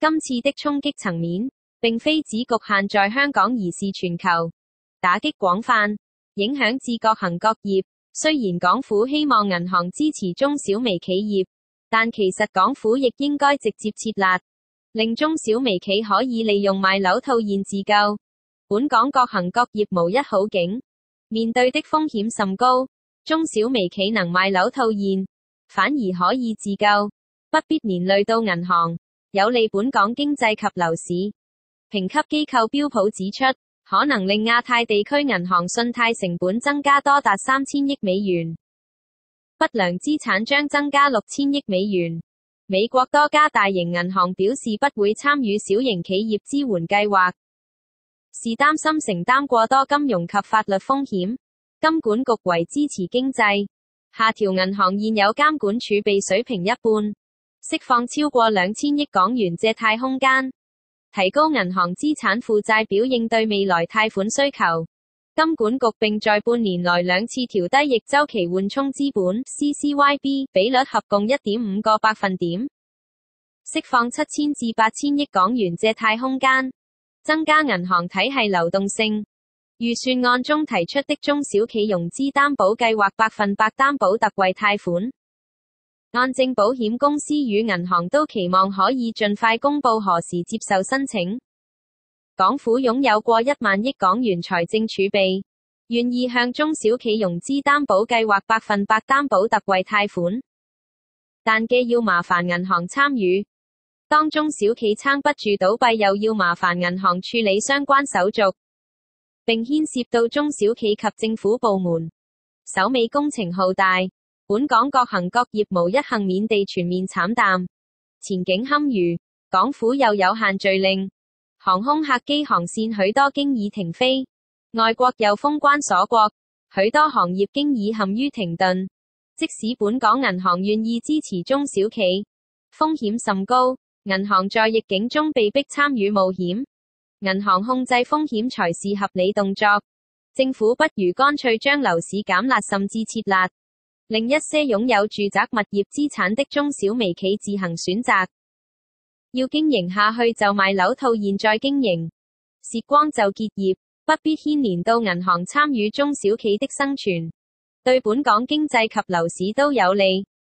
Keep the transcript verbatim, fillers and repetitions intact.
今次的衝擊層面，並非只局限在香港，而是全球，打擊廣泛，影響至各行各業。雖然港府希望銀行支持中小微企業，但其實港府亦應該直接設立，令中小微企可以利用賣樓套現自救。本港各行各業無一好景，面對的風險甚高，中小微企能賣樓套現，反而可以自救，不必連累到銀行，有利本港經濟及樓市。評級機構標普指出，可能令亞太地區銀行信貸成本增加多達三千億美元，不良資產將增加六千億美元。美國多家大型銀行表示不會參與小型企業支援計劃，是擔心承擔過多金融及法律風險。金管局為支持經濟，下調銀行現有監管儲備水平一半，釋放超過兩千億港元借貸空間，提高銀行資產負債表應對未來貸款需求。金管局並在半年內兩次調低逆周期緩衝資本 C C Y B 比率，合共 一點五個百分點，釋放七千至八千億港元借貸空間，增加銀行體系流動性。預算案中提出的中小企融資擔保計劃百分百擔保特惠貸款，安證保險公司與銀行都期望可以盡快公布何時接受申請。港府擁有過一萬億港元財政儲備，願意向中小企融資擔保計劃百分百擔保特惠貸款，但既要麻煩銀行參與，當中小企撐不住倒閉，又要麻煩銀行處理相關手續，並牽涉到中小企及政府部門，首尾工程浩大。本港各行各業無一幸免地全面慘淡，前景堪虞。港府又有限聚令，航空客機航線許多經已停飛，外國又封關鎖國，許多行業經已陷於停頓。即使本港銀行願意支持中小企，風險甚高，銀行在逆境中被迫參與冒險，銀行控制風險才是合理動作。政府不如乾脆將樓市減辣甚至撤辣，令一些擁有住宅物業資產的中小微企自行選擇，要經營下去就賣樓套現再經營，蝕光就結業，不必牽連到銀行參與中小企的生存，對本港經濟及樓市都有利。